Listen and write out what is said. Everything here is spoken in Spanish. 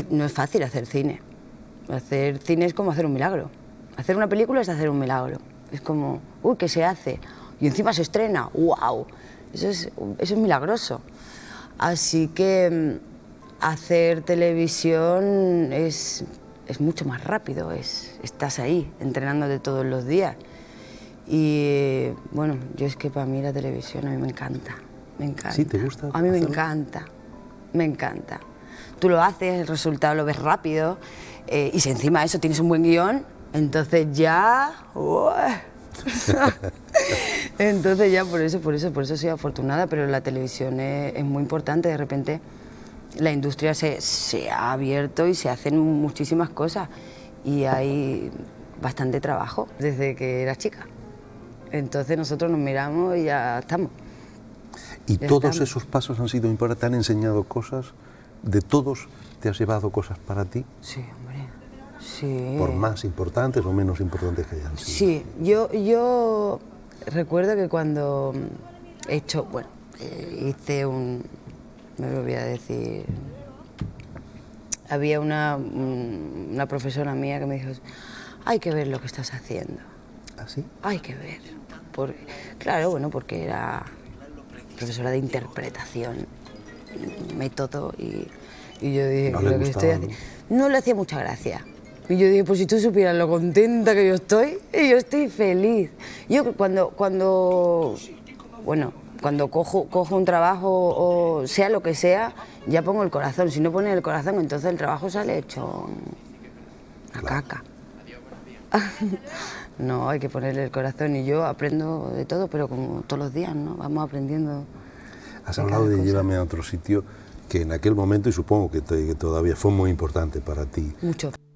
no es fácil hacer cine. Hacer cine es como hacer un milagro. Hacer una película es hacer un milagro. Es como, uy, ¿qué se hace? Y encima se estrena, ¡wow! Eso es milagroso. Así que hacer televisión es mucho más rápido, estás ahí, entrenándote todos los días. Y bueno, yo es que para mí la televisión a mí me encanta, me encanta. ¿Sí te gusta? A mí me encanta, me encanta. Tú lo haces, el resultado lo ves rápido, y si encima de eso tienes un buen guión, entonces ya... Entonces ya por eso soy afortunada, pero la televisión es muy importante. De repente la industria se ha abierto y se hacen muchísimas cosas y hay bastante trabajo desde que era chica. Entonces nosotros nos miramos y ya estamos. ¿Y todos esos pasos han sido importantes? ¿Te han enseñado cosas? ¿De todos te has llevado cosas para ti? Sí, hombre, sí. ¿Por más importantes o menos importantes que hayan sido? Sí, yo recuerdo que cuando he hecho, bueno, hice un, me lo voy a decir, había una profesora mía que me dijo, hay que ver lo que estás haciendo. ¿Ah, sí? Hay que ver. Claro, bueno, porque era profesora de interpretación, método, y yo dije, no que lo que estoy haciendo no le hacía mucha gracia. Y yo dije, pues si tú supieras lo contenta que yo estoy, y yo estoy feliz. Yo cuando cojo un trabajo, o sea lo que sea, ya pongo el corazón. Si no pones el corazón, entonces el trabajo sale hecho una caca. No, hay que ponerle el corazón, y yo aprendo de todo, pero como todos los días, ¿no? Vamos aprendiendo. Has hablado de Llévame a otro sitio, que en aquel momento, y supongo que todavía fue muy importante para ti. Mucho.